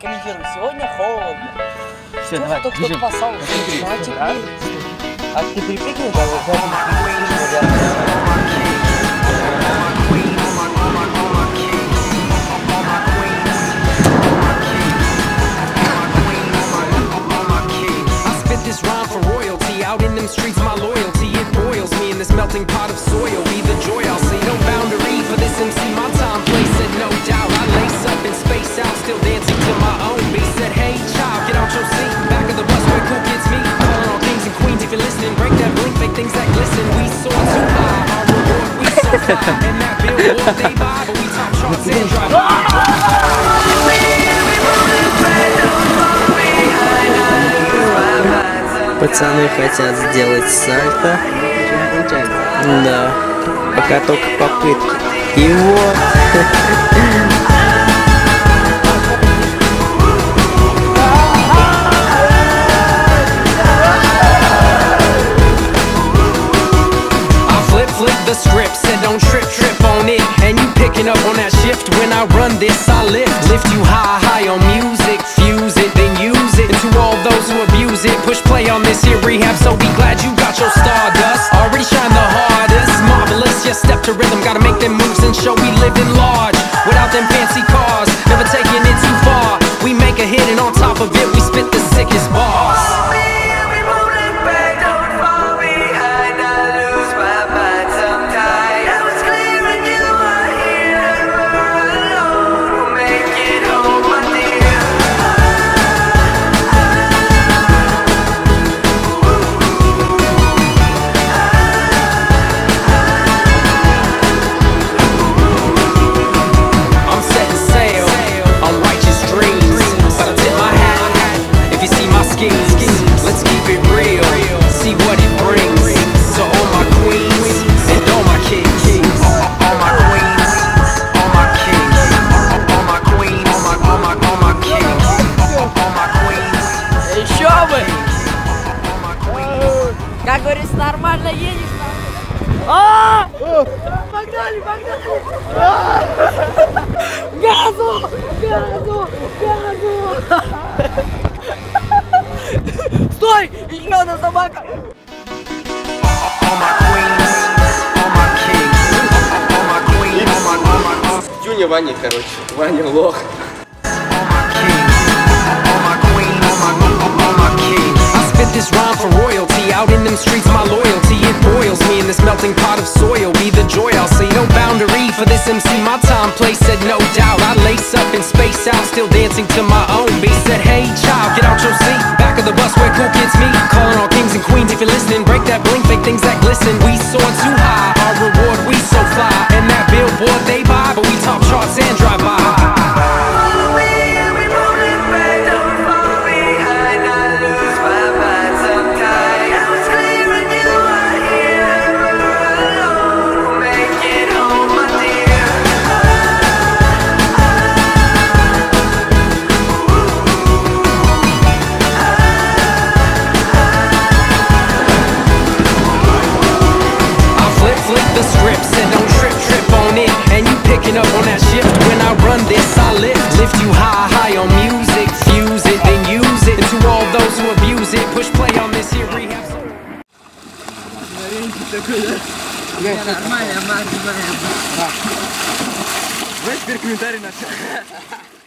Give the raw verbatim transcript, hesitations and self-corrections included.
прокомментируем. Сегодня холодно. Все, давай, кто, кто бежим. спасал? Давайте клеим. А ты перепрыгнешь? Да, вот я This rhyme for royalty, out in them streets my loyalty, it boils me in this melting pot of soil, be the joy I'll see, no boundary for this M C, my time, place it, no doubt, I lace up and space out, still dancing to my own beat, said hey child, get out your seat, back of the bus where cool kids meet, calling all kings and queens if you're listening, break that blink, make things that glisten, we soar too high, our reward we so fly, and that billboard they buy, but we top charts and drive by. Пацаны хотят сделать сальто. Да. Пока только попытки. И вот. Flip the script, said don't trip, trip on it. And you picking up on that shift. When I run this, I lift, lift you high, high on music. Fuse it, then use it. And to all those who abuse it, push play on this here rehab. So be glad you got your stardust. Already shine the hardest, marvelous. Just step to rhythm, gotta make them moves and show we live in large. Without them fancy cars, never taking it too far. We make a hit and on top of it, we spit the sickest bars. Let's keep it real, see what it brings. So all my queens and all my kings, all my queens, all my kings, all my queens, all my all my all my kings, all my queens. Еще бы! Как говорится, нормально едешь. А! Погнали, погнали! Газу! Газу! Газу! Стой! Еще одна собака! Дюня Ваня, короче. Ваня лох. This rhyme for royalty, out in them streets my loyalty, it boils me in this melting pot of soil, be the joy I'll see, no boundary for this M C, my time, place said no doubt, I lace up and space out, still dancing to my own beat, said hey child, get out your seat, back of the bus where cool kids meet, calling all kings and queens if you're listening, break that blink, fake things that glisten, we soar too high, our reward we so fly, and that billboard they buy, but we top charts and drive by. The script said don't trip, trip on it. And you picking up on that shift. When I run this, I lift, lift you high, high on music. Fuse it, then use it. And to all those who abuse it, push play on this here rehab. Нормально, нормально. Давай теперь комментарий на